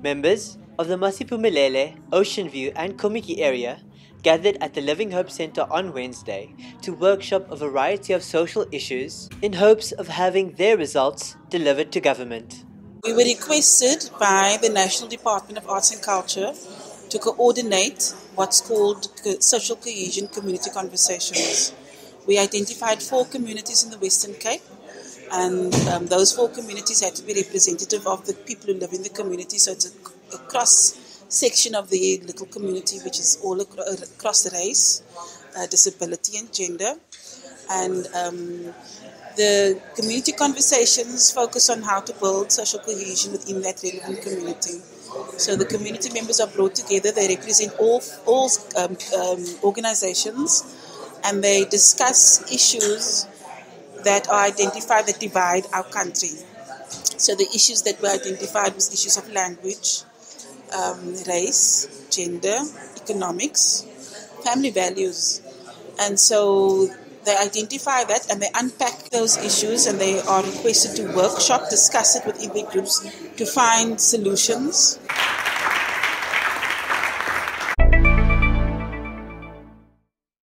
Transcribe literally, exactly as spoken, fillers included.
Members of the Masiphumelele, Ocean View and Kommetjie area gathered at the Living Hope Centre on Wednesday to workshop a variety of social issues in hopes of having their results delivered to government. We were requested by the National Department of Arts and Culture to coordinate what's called social cohesion community conversations. We identified four communities in the Western Cape, and um, those four communities had to be representative of the people who live in the community, so it's a, a cross section of the little community which is all across race, uh, disability and gender. And um, the community conversations focus on how to build social cohesion within that relevant community. So the community members are brought together, they represent all, all um, um, organizations, and they discuss issues that are identified that divide our country. So the issues that were identified was issues of language, um, race, gender, economics, family values. And so they identify that and they unpack those issues, and they are requested to workshop, discuss it within their groups to find solutions.